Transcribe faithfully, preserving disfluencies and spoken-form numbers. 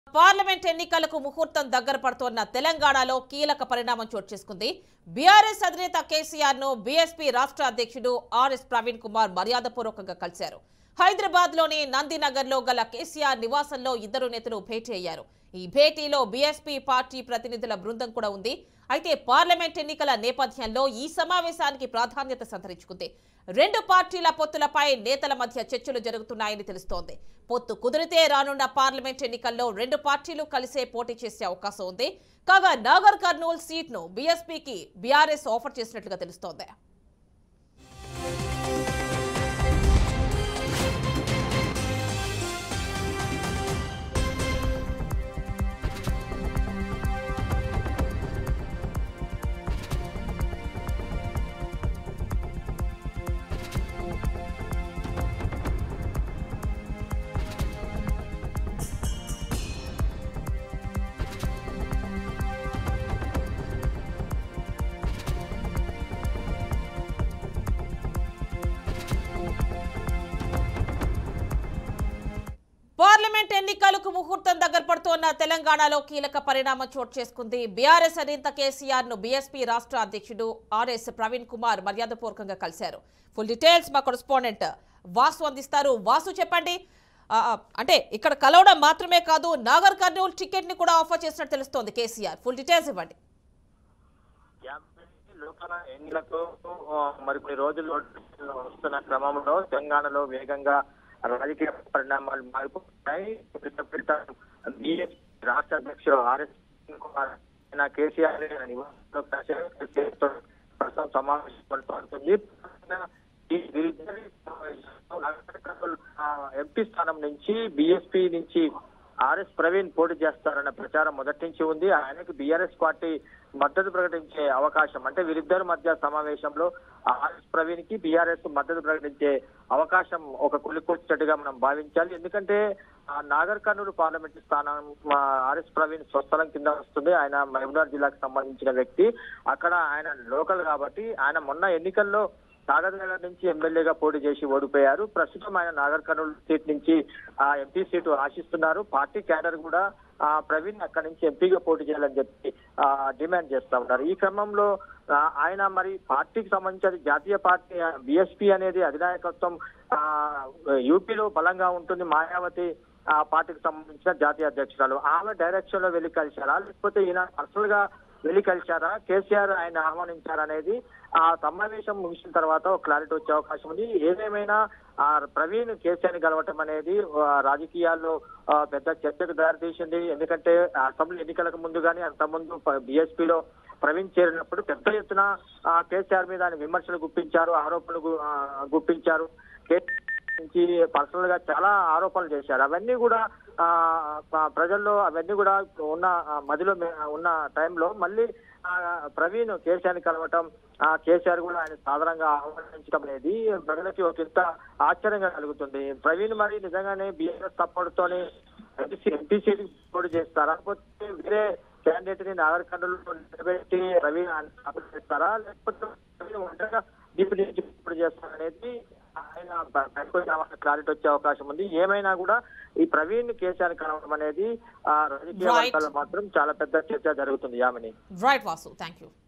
Parliament ఎన్నికలకు ముహూర్తం దగ్గర పడుతున్న తెలంగాణలో కీలక పరిణామం చోటు చేసుకుంది. బీఆర్ఎస్ అధినేత కేసీఆర్ ను బీఎస్పీ రాష్ట్ర అధ్యక్షుడు ఆర్ఎస్ ప్రవీణ్ కుమార్ మర్యాదపూర్వకంగా కలిశారు. హైదరాబాద్ లోని నందినగర్ లో గల కేసీఆర్ నివాసంలో ఇద్దరు నేతలు భేటీ అయ్యారు. ఈ భేటీలో బీఎస్పీ పార్టీ ప్రతినిధుల బృందం కూడా ఉంది. అయితే పార్లమెంట్ ఎన్నికల నేపథ్యంలో ఈ సమావేశానికి ప్రాధాన్యత సంతరించుకుంది. రెండు పార్టీల పొత్తులపై నేతల మధ్య చర్చలు జరుగుతున్నాయని తెలుస్తోంది. పొత్తు కుదిరితే రానున్న పార్లమెంట్ ఎన్నికల్లో రెండు పార్టీలు కలిసే పోటీ చేసే అవకాశం ఉంది. కాగా నాగర్ కర్నూల్ సీట్ను బీఎస్పీకి బీఆర్ఎస్ ఆఫర్ చేసినట్లుగా తెలుస్తోంది. పార్లమెంట్ ఎన్నికలకు ముహూర్తం దగ్గర పడుతున్న తెలంగాణలో కీలక పరిణామం చోటు చేసుకుంది. బీఆర్ఎస్ అధినేత కేసీఆర్ ను బీఎస్పీ రాష్ట్ర అధ్యక్షుడు ఆర్ఎస్ ప్రవీణ్ కుమార్ మర్యాదపూర్వకంగా కలిశారు. ఫుల్ డీటెయిల్స్ మా కరెస్పాండెంట్ వాసు అందిస్తారు. వాసు, చెప్పండి. అంటే ఇక్కడ కలవడం మాత్రమే కాదు, నాగర్ కర్నూల్ టికెట్ ని కూడా ఆఫర్ చేసినట్టు తెలుస్తోంది కేసీఆర్. ఫుల్ డీటెయిల్స్ ఇవ్వండి. లోకల్ ఎన్నికలకు మరికొన్ని రోజులు వస్తున్న క్రమంలో తెలంగాణలో వేగంగా రాజకీయ పరిణామాలు మారిపోతున్నాయి. రాష్ట్ర అధ్యక్షుడు ఆర్ఎస్ కుమార్ కేసీఆర్ నివాసంలో సమావేశం పడుతుంది. ఎంపీ స్థానం నుంచి బీఎస్పీ నుంచి ఆర్ఎస్ ప్రవీణ్ పోటీ చేస్తారన్న ప్రచారం మొదటి నుంచి ఉంది. ఆయనకు బీఆర్ఎస్ పార్టీ మద్దతు ప్రకటించే అవకాశం, అంటే వీరిద్దరి మధ్య సమావేశంలో ఆర్ఎస్ ప్రవీణ్ కి బీఆర్ఎస్ మద్దతు ప్రకటించే అవకాశం ఒక కొలికొచ్చినట్టుగా మనం భావించాలి. ఎందుకంటే నాగర్ కర్నూలు పార్లమెంటు స్థానం ఆర్ఎస్ ప్రవీణ్ స్వస్థలం కింద వస్తుంది. ఆయన మహబూబ్నగర్ జిల్లాకు సంబంధించిన వ్యక్తి. అక్కడ ఆయన లోకల్ కాబట్టి ఆయన మొన్న ఎన్నికల్లో నాగర్ నుంచి ఎమ్మెల్యేగా పోటీ చేసి ఓడిపోయారు. ప్రస్తుతం ఆయన నాగర్ కర్నూలు సీట్ నుంచి ఆ ఎంపీ సీటు ఆశిస్తున్నారు. పార్టీ క్యాడర్ కూడా ఆ ప్రవీణ్ అక్కడి నుంచి ఎంపీగా పోటీ చేయాలని చెప్పి ఆ డిమాండ్ చేస్తా ఉన్నారు. ఈ క్రమంలో ఆయన మరి పార్టీకి సంబంధించి జాతీయ పార్టీ బీఎస్పీ అనేది అధినాయకత్వం ఆ యూపీలో బలంగా ఉంటుంది. మాయావతి ఆ పార్టీకి సంబంధించిన జాతీయ అధ్యక్షురాలు, ఆమె డైరెక్షన్ లో వెళ్లి కలిశారా, లేకపోతే ఈయన పర్సనల్ గా వెళ్లి కలిశారా, కేసీఆర్ ఆయన ఆహ్వానించారనేది ఆ సమావేశం ముగిసిన తర్వాత ఒక క్లారిటీ వచ్చే అవకాశం ఉంది. ఏదేమైనా ఆ ప్రవీణ్ కేసీఆర్ ని కలవటం అనేది రాజకీయాల్లో పెద్ద చర్చకు దారితీసింది. ఎందుకంటే అసెంబ్లీ ఎన్నికలకు ముందు కానీ అంతకుముందు బీఎస్పీలో ప్రవీణ్ చేరినప్పుడు పెద్ద ఎత్తున కేసీఆర్ మీద ఆయన విమర్శలు గుప్పించారు, ఆరోపణలు గుప్పించారు. నుంచి పర్సనల్ గా చాలా ఆరోపణలు చేశారు. అవన్నీ కూడా ఆ ప్రజల్లో అవన్నీ కూడా ఉన్న మధ్యలో ఉన్న టైంలో మళ్ళీ ప్రవీణ్ కేసీఆర్ ని కలవటం, ఆ కేసీఆర్ కూడా ఆయన సాధారణంగా ఆహ్వానించడం అనేది ప్రజలకి ఒక ఇంత ఆశ్చర్యంగా కలుగుతుంది. ప్రవీణ్ మరి నిజంగానే బీఆర్ఎస్ సపోర్ట్ తోని ఎంపీ సీట్ పోటీ చేస్తారా, లేకపోతే వేరే క్యాండిడేట్ ని నాగర్ కర్నూలు నిలబెట్టి ప్రవీణ్ సపోర్ట్ చేస్తారా, లేకపోతే ఒంటరిగా డిప్యూటీ పోటీ చేస్తారనేది ఆయన క్లారిటీ వచ్చే అవకాశం ఉంది. ఏమైనా కూడా ఈ ప్రవీణ్ కేసీఆర్ కలవడం అనేది ఆ రాజకీయ వర్గాల్లో మాత్రం చాలా పెద్ద చర్చ జరుగుతుంది. Yamini. Right Vasu, thank you.